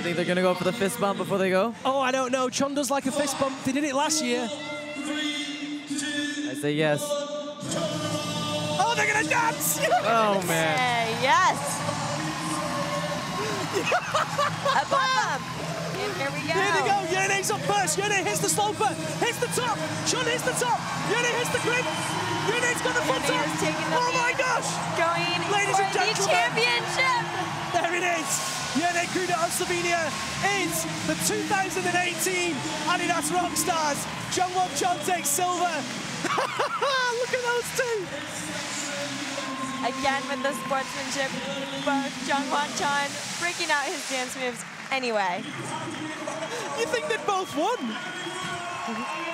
think they're gonna go for the fist bump before they go? Oh, I don't know. Chon does like a fist bump. They did it last year. I say yes. Oh, they're gonna dance! Oh, man. Yes! A bump! And here we go. Here they go. Yene's up first. Yene hits the sloper. Hits the top. Chon hits the top. Yene hits the grip. Yene's got the front top. Oh my gosh! Going Ladies for and the gentlemen. championship! There it is. Yene Kruda of Slovenia is the 2018 Adidas Rockstars. Jungwon Chon takes silver. Look at those two. Again with the sportsmanship, both Jungwon Chon breaking out his dance moves anyway. You think they both won?